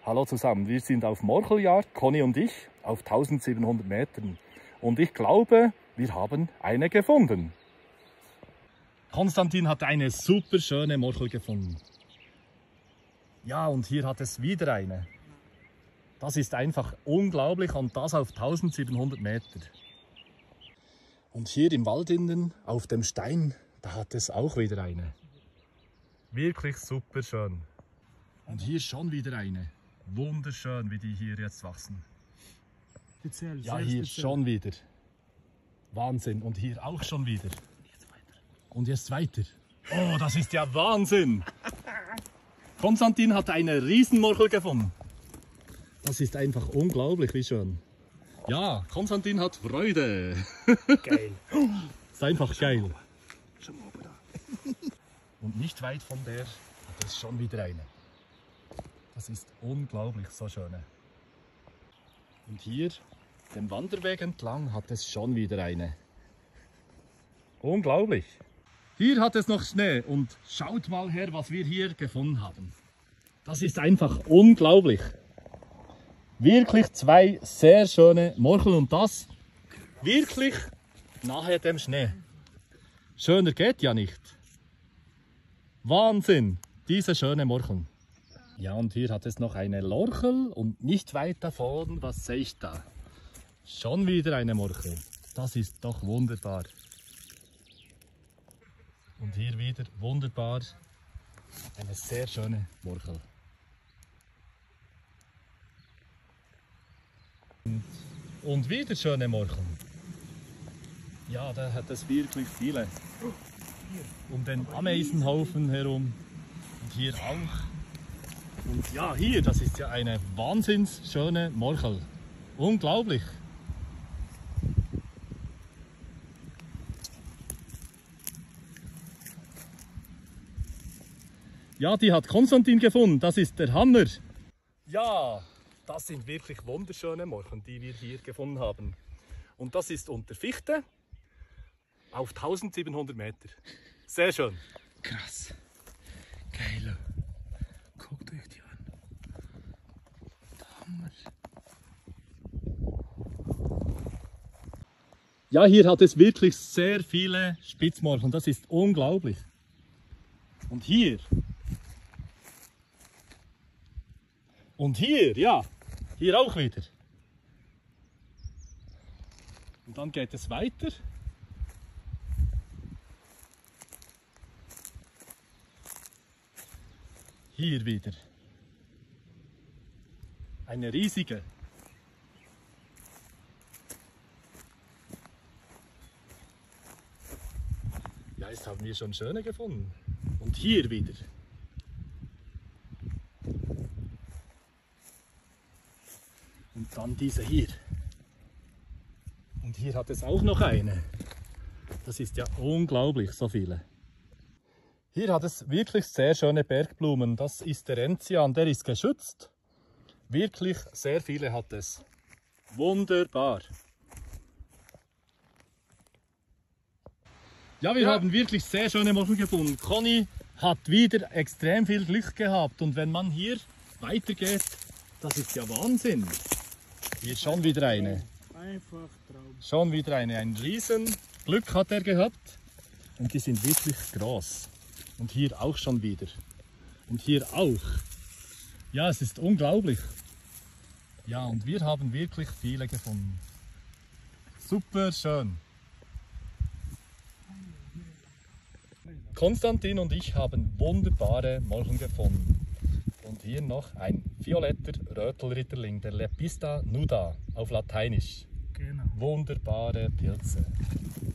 Hallo zusammen, wir sind auf Morcheljagd, Conny und ich, auf 1700 Metern. Und ich glaube, wir haben eine gefunden. Konstantin hat eine super schöne Morchel gefunden. Ja, und hier hat es wieder eine. Das ist einfach unglaublich und das auf 1700 Meter. Und hier im Wald innen, auf dem Stein, da hat es auch wieder eine. Wirklich super schön. Und hier schon wieder eine. Wunderschön, wie die hier jetzt wachsen. Speziell, Ja, sehr hier speziell. schon wieder. Wahnsinn. Und hier auch schon wieder. Und jetzt weiter. Oh, das ist ja Wahnsinn. Konstantin hat eine Riesenmorchel gefunden. Das ist einfach unglaublich, wie schön. Ja, Konstantin hat Freude. Geil. Ist einfach geil. Schau mal oben da. Und nicht weit von der hat es schon wieder eine. Das ist unglaublich, so schöne. Und hier, den Wanderweg entlang, hat es schon wieder eine. Unglaublich. Hier hat es noch Schnee und schaut mal her, was wir hier gefunden haben. Das ist einfach unglaublich. Wirklich zwei sehr schöne Morcheln und das wirklich nahe dem Schnee. Schöner geht ja nicht. Wahnsinn, diese schöne Morcheln. Ja, und hier hat es noch eine Lorchel und nicht weit davon, was sehe ich da? Schon wieder eine Morchel. Das ist doch wunderbar. Und hier wieder wunderbar eine sehr schöne Morchel. Und wieder schöne Morcheln. Ja, da hat es wirklich viele. Um den Ameisenhaufen herum. Und hier auch. Und ja, hier, das ist ja eine wahnsinns schöne Morchel. Unglaublich. Ja, die hat Konstantin gefunden. Das ist der Hammer. Ja, das sind wirklich wunderschöne Morcheln, die wir hier gefunden haben. Und das ist unter Fichte auf 1700 Meter. Sehr schön. Krass. Geil. Guckt euch die an. Hammer. Ja, hier hat es wirklich sehr viele Spitzmorcheln. Das ist unglaublich. Und hier. Und hier, ja. Hier auch wieder. Und dann geht es weiter. Hier wieder. Eine riesige. Ja, jetzt haben wir schon schöne gefunden. Und hier wieder. Und dann diese hier. Und hier hat es auch noch eine. Das ist ja unglaublich, so viele. Hier hat es wirklich sehr schöne Bergblumen. Das ist der Enzian, der ist geschützt. Wirklich sehr viele hat es. Wunderbar. Ja, wir haben wirklich sehr schöne Morcheln gefunden. Conny hat wieder extrem viel Glück gehabt. Und wenn man hier weitergeht, das ist ja Wahnsinn. Hier schon wieder eine. Einfach Traum. Schon wieder eine. Ein riesen Glück hat er gehabt. Und die sind wirklich groß. Und hier auch schon wieder. Und hier auch. Ja, es ist unglaublich. Ja, und wir haben wirklich viele gefunden. Super schön. Konstantin und ich haben wunderbare Morcheln gefunden. Und hier noch ein violetter Rötelritterling, der Lepista nuda auf Lateinisch. Genau. Wunderbare Pilze.